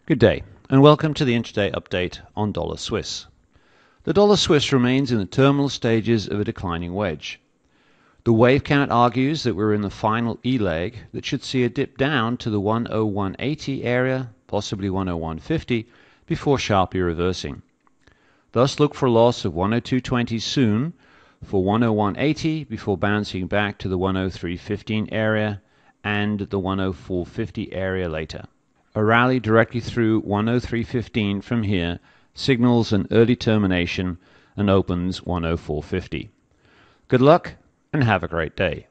Good day, and welcome to the intraday update on dollar Swiss. The dollar Swiss remains in the terminal stages of a declining wedge. The wave count argues that we're in the final E-leg that should see a dip down to the 101.80 area, possibly 101.50, before sharply reversing. Thus look for a loss of 102.20 soon, for 101.80 before bouncing back to the 103.15 area and the 104.50 area later. A rally directly through 103.15 from here signals an early termination and opens 104.50. Good luck and have a great day.